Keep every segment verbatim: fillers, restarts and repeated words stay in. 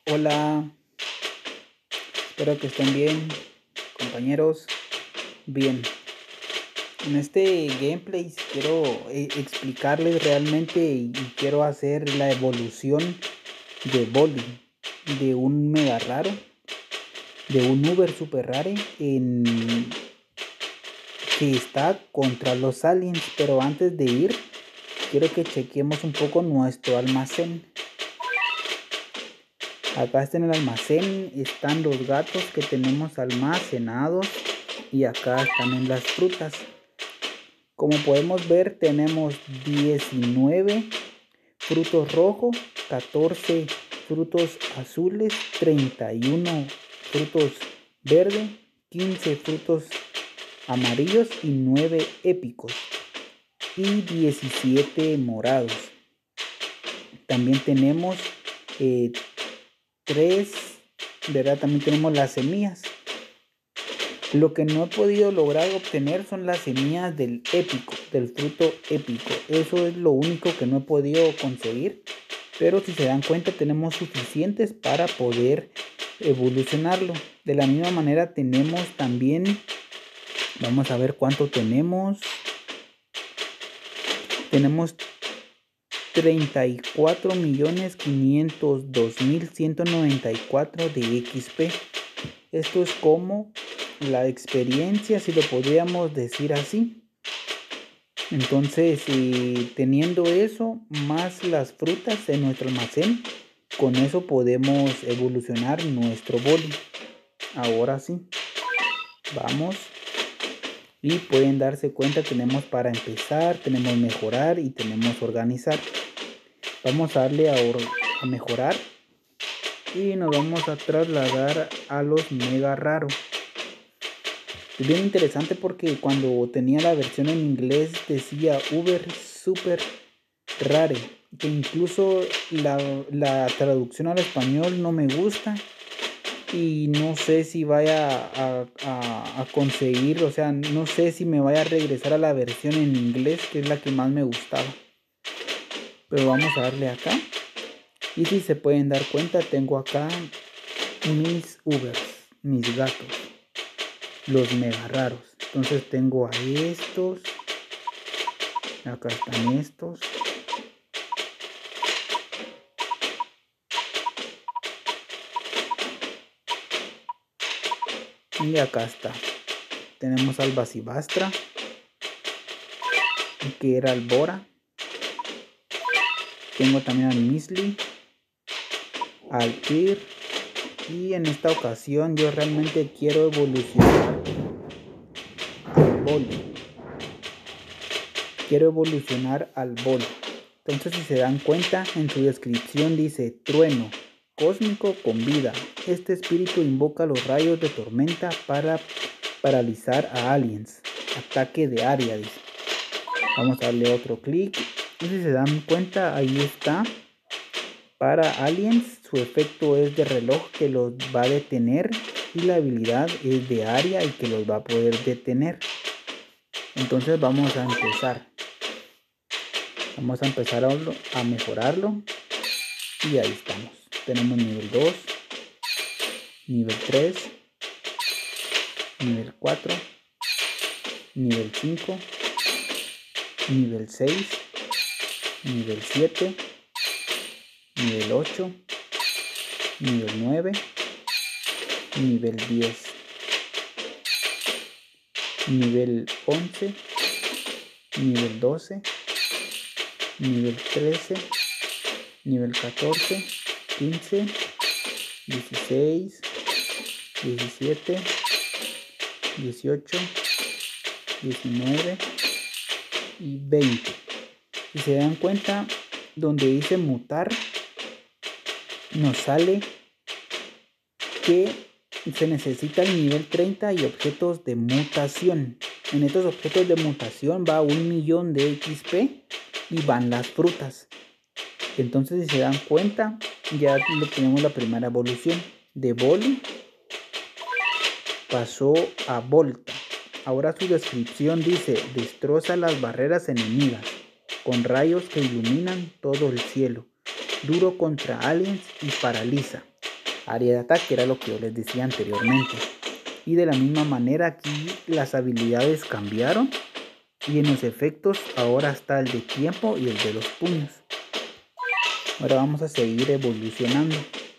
Hola, espero que estén bien, compañeros. Bien, en este gameplay quiero eh, explicarles realmente y, y quiero hacer la evolución de Bolly, de un mega raro, de un Uber super rare en que está contra los aliens. Pero antes de ir, quiero que chequemos un poco nuestro almacén. Acá está en el almacén, están los gatos que tenemos almacenados y acá están en las frutas. Como podemos ver, tenemos diecinueve frutos rojos, catorce frutos azules, treinta y uno frutos verdes, quince frutos amarillos y nueve épicos y diecisiete morados. También tenemos eh, tres, ¿verdad? También tenemos las semillas. Lo que no he podido lograr obtener son las semillas del épico, del fruto épico. Eso es lo único que no he podido conseguir. Pero si se dan cuenta, tenemos suficientes para poder evolucionarlo. De la misma manera tenemos también, vamos a ver cuánto tenemos. Tenemos treinta y cuatro millones quinientos dos mil ciento noventa y cuatro de X P. Esto es como la experiencia, si lo podríamos decir así. Entonces, eh, teniendo eso más las frutas en nuestro almacén, con eso podemos evolucionar nuestro Bolly. Ahora sí, vamos. Y pueden darse cuenta, tenemos para empezar, tenemos mejorar y tenemos organizar. Vamos a darle a, a mejorar y nos vamos a trasladar a los mega raros. Es bien interesante porque cuando tenía la versión en inglés decía Uber super rare, que incluso la, la traducción al español no me gusta y no sé si vaya a, a, a conseguir, o sea, no sé si me vaya a regresar a la versión en inglés, que es la que más me gustaba. Pero vamos a darle acá. Y si se pueden dar cuenta, tengo acá mis Ubers, mis gatos, los mega raros. Entonces tengo a estos, acá están estos. Y acá está. Tenemos al Basibastra, que era el Bora. Tengo también al Misli, al Tyr. Y en esta ocasión yo realmente quiero evolucionar al Bolly. Quiero evolucionar al Bolly. Entonces, si se dan cuenta, en su descripción dice trueno cósmico con vida. Este espíritu invoca los rayos de tormenta para paralizar a aliens. Ataque de área, dice. Vamos a darle otro clic. Y si se dan cuenta, ahí está. Para aliens, su efecto es de reloj que los va a detener. Y la habilidad es de área y que los va a poder detener. Entonces vamos a empezar. Vamos a empezar a, a mejorarlo. Y ahí estamos. Tenemos nivel dos, nivel tres, nivel cuatro, nivel cinco, nivel seis, nivel siete, nivel ocho, nivel nueve, nivel diez, nivel once, nivel doce, nivel trece, nivel catorce, quince, dieciséis, diecisiete, dieciocho, diecinueve y veinte. Si se dan cuenta, donde dice mutar, nos sale que se necesita el nivel treinta y objetos de mutación. En estos objetos de mutación va un millón de X P y van las frutas. Entonces, si se dan cuenta, ya tenemos la primera evolución. De Bolly pasó a Volta. Ahora su descripción dice: destroza las barreras enemigas con rayos que iluminan todo el cielo, duro contra aliens y paraliza. área de ataque, era lo que yo les decía anteriormente. Y de la misma manera aquí las habilidades cambiaron. Y en los efectos ahora está el de tiempo y el de los puños. Ahora vamos a seguir evolucionando.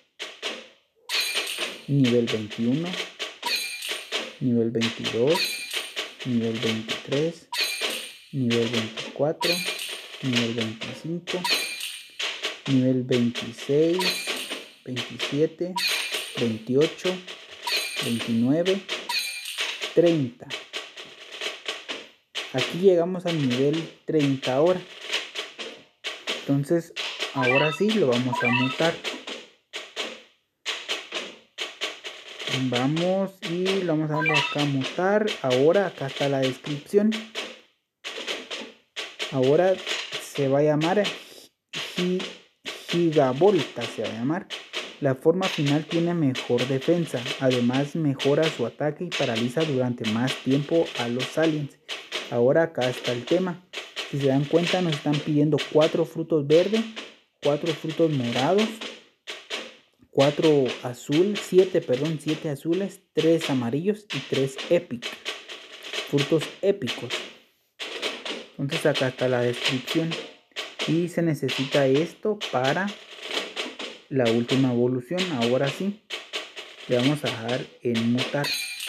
Nivel veintiuno. Nivel veintidós. Nivel veintitrés. Nivel veinticuatro. Nivel veinticinco. Nivel veintiséis. veintisiete. veintiocho. veintinueve. treinta. Aquí llegamos al nivel treinta ahora. Entonces, ahora sí lo vamos a mutar. Vamos y lo vamos a darle acá a mutar. Ahora acá está la descripción. Ahora se va a llamar Gigavolta, se va a llamar. La forma final tiene mejor defensa. Además mejora su ataque y paraliza durante más tiempo a los aliens. Ahora acá está el tema. Si se dan cuenta nos están pidiendo cuatro frutos verdes, cuatro frutos morados, cuatro azul, siete, perdón, siete azules, tres amarillos y tres épicos. Frutos épicos. Entonces acá está la descripción. Y se necesita esto para la última evolución. Ahora sí, le vamos a dar en mutar.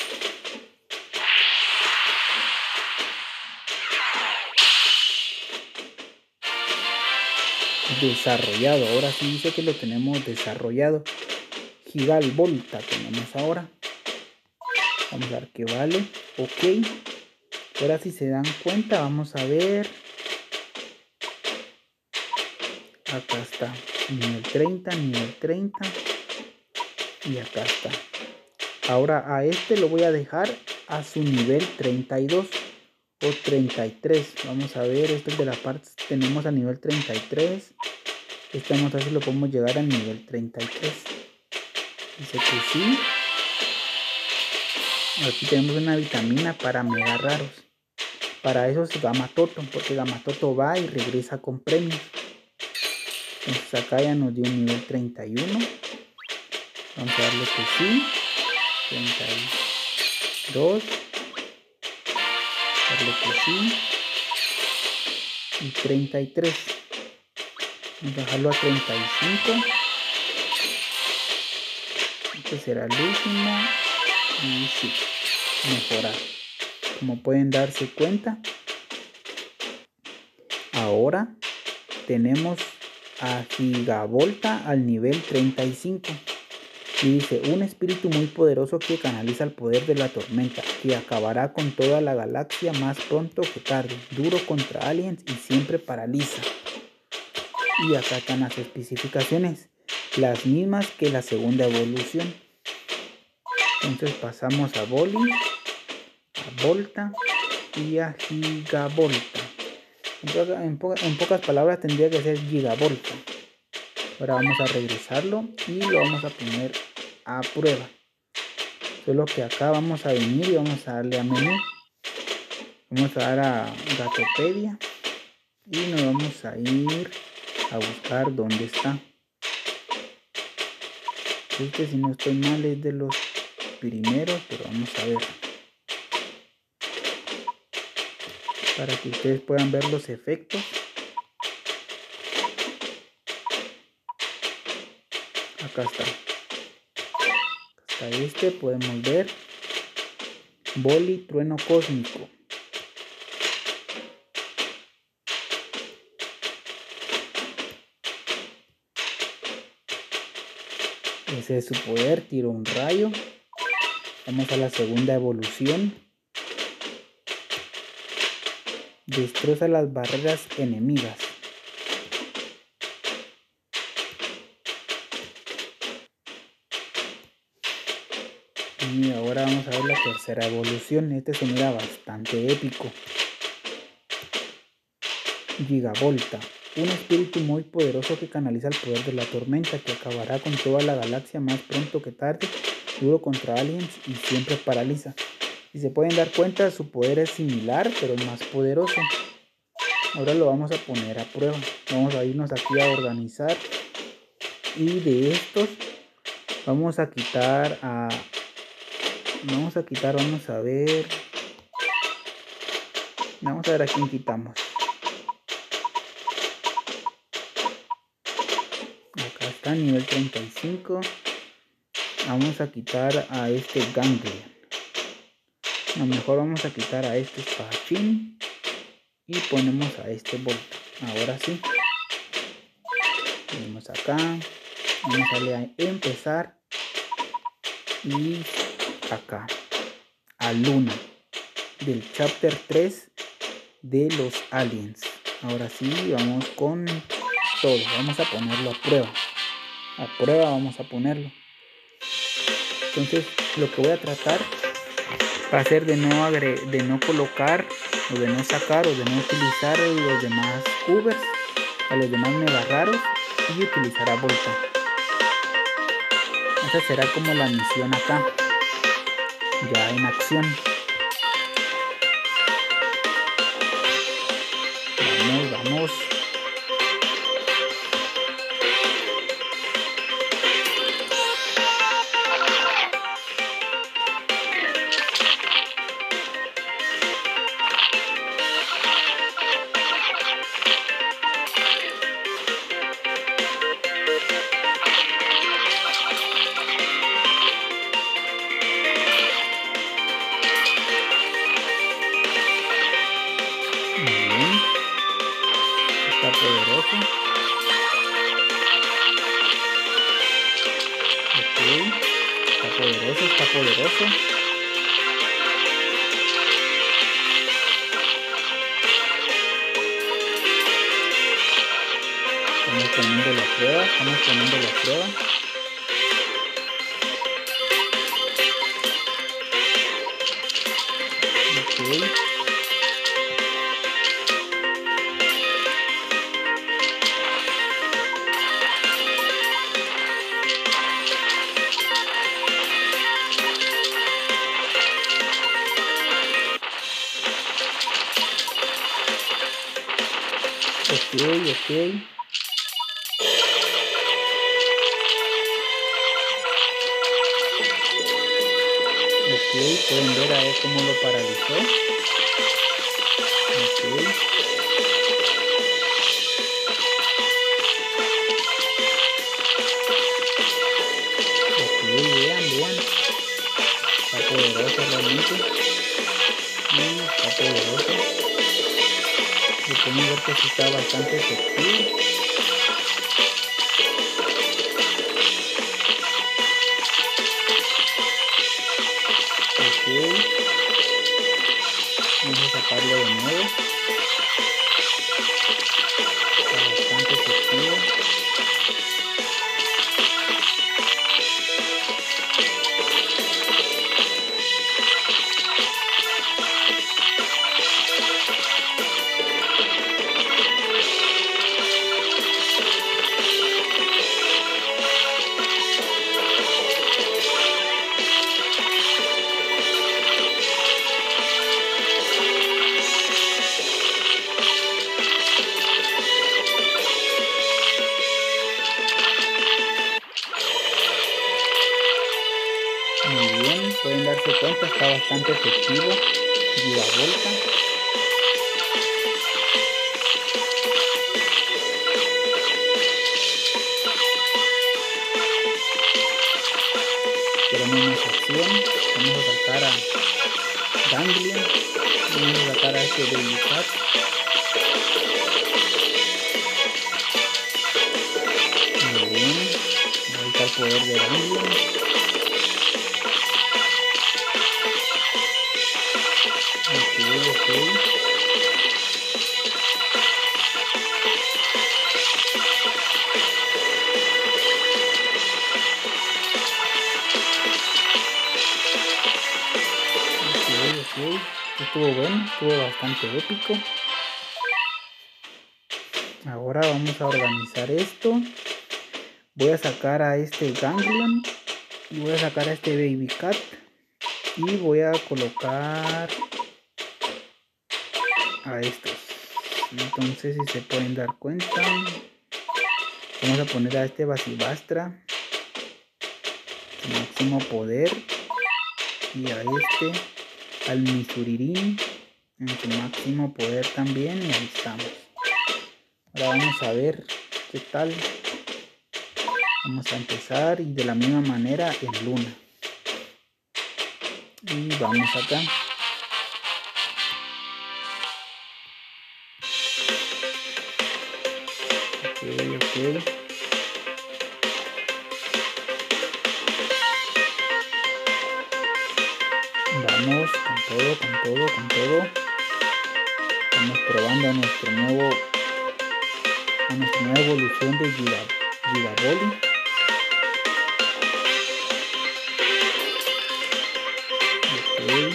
Desarrollado, ahora sí dice que lo tenemos desarrollado. Gigavolta tenemos ahora. Vamos a ver qué vale. Ok. Ahora si se dan cuenta, vamos a ver. Acá está. Nivel treinta, nivel treinta. Y acá está. Ahora a este lo voy a dejar a su nivel treinta y dos o treinta y tres. Vamos a ver, esto es de la parte, tenemos a nivel treinta y tres. Este vamos a ver si lo podemos llegar al nivel treinta y tres. Dice que sí. Aquí tenemos una vitamina para mega raros. Para eso es Gamatoto, porque Gamatoto va y regresa con premios. Entonces acá ya nos dio un nivel treinta y uno. Vamos a darle que sí. treinta y dos. Darle que sí. Y treinta y tres. Vamos a dejarlo a treinta y cinco. Este será el último. Y sí, mejorar. Como pueden darse cuenta, ahora tenemos a Gigavolta al nivel treinta y cinco. Y dice, un espíritu muy poderoso que canaliza el poder de la tormenta, que acabará con toda la galaxia más pronto que tarde, duro contra aliens y siempre paraliza. Y acá están las especificaciones, las mismas que la segunda evolución. Entonces pasamos a Boli, a Volta y a Gigavolta. En, po en pocas palabras tendría que ser Gigavolta. Ahora vamos a regresarlo y lo vamos a poner a prueba. Solo que acá vamos a venir y vamos a darle a menú. Vamos a dar a Gatopedia y nos vamos a ir a buscar dónde está. Este, si no estoy mal, es de los primeros, pero vamos a ver. Para que ustedes puedan ver los efectos. Acá está. Acá está este, podemos ver. Boli, trueno cósmico. Ese es su poder, tira un rayo. Vamos a la segunda evolución. Destroza las barreras enemigas. Y ahora vamos a ver la tercera evolución. Este se mira bastante épico. Gigavolta. Un espíritu muy poderoso que canaliza el poder de la tormenta, que acabará con toda la galaxia más pronto que tarde, duro contra aliens y siempre paraliza. Si se pueden dar cuenta, su poder es similar, pero es más poderoso. Ahora lo vamos a poner a prueba. Vamos a irnos aquí a organizar. Y de estos Vamos a quitar a... Vamos a quitar, vamos a ver. Vamos a ver a quién quitamos. Acá está, nivel treinta y cinco. Vamos a quitar a este Ganglion. A lo mejor vamos a quitar a este espadachín. Y ponemos a este Volta. Ahora sí. Venimos acá. Vamos a darle a empezar. Y acá. A Luna. Del chapter tres de los aliens. Ahora sí, vamos con todo. Vamos a ponerlo a prueba. A prueba vamos a ponerlo. Entonces, lo que voy a tratar va a ser de no, agre de no colocar o de no sacar o de no utilizar los demás cubers, a los demás mega raros, y utilizar a Volta. Esa será como la misión acá, ya en acción. Vamos, vamos. Está poderoso. Ok. Está poderoso, está poderoso. Estamos poniendo la prueba, estamos poniendo la prueba. Ok. Ok, ok. Ok, pueden ver a ver cómo lo paralizó. Ok. Ok, vean, vean. Está poderoso realmente. Sí, está poderoso. Y podemos ver que sí está bastante efectivo. Ok. Vamos a sacarlo de nuevo. Está bastante efectivo. Muy bien, pueden darse cuenta, está bastante efectivo. Viva Volta. Tenemos más acción. Vamos a sacar a Ganglion. Vamos a sacar a este Baby Cat. Muy bien. Ahí está el poder de Ganglion. Ok, ok. Ok, estuvo bueno, estuvo bastante épico. Ahora vamos a organizar esto. Voy a sacar a este Ganglion y voy a sacar a este Baby Cat y voy a colocar a estos. Entonces, si se pueden dar cuenta, vamos a poner a este Basibastra. su máximo poder. Y a este, al Misurirín, en su máximo poder también. Y ahí estamos. Ahora vamos a ver qué tal. Vamos a empezar y de la misma manera en luna. Y vamos acá. Ok, ok. Vamos con todo, con todo, con todo. Estamos probando a nuestro nuevo, a nuestra nueva evolución de Gigaboli. Ok.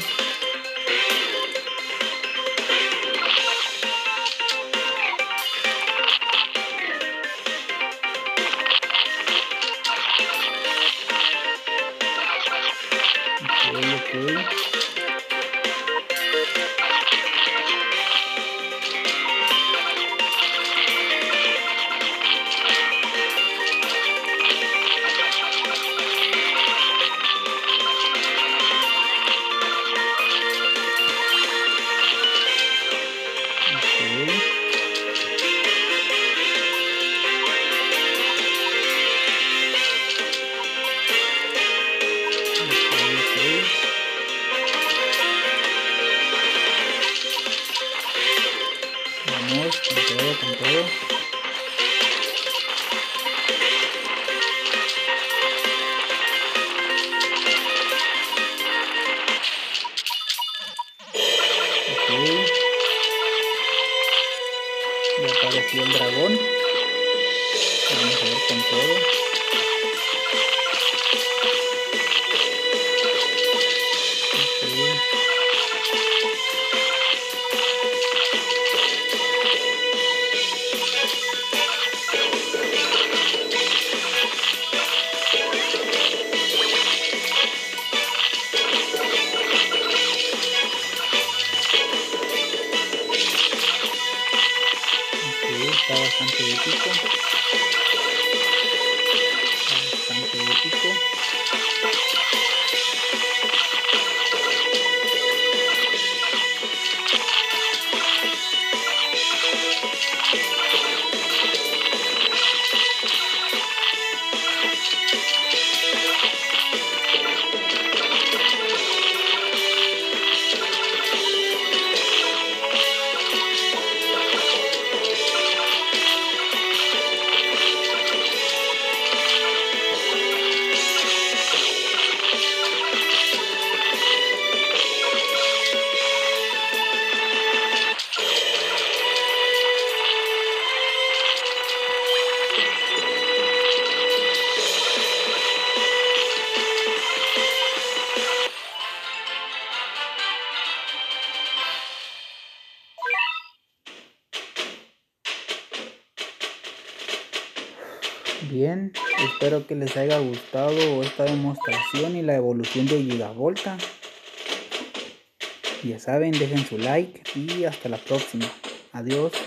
Ok, ok. Vamos con todo, con todo. Ok. Ya apareció el dragón. Vamos a ver con todo. Ok. Está bastante épico. Está bastante épico. Bien, espero que les haya gustado esta demostración y la evolución de Gigavolta. Ya saben, dejen su like y hasta la próxima. Adiós.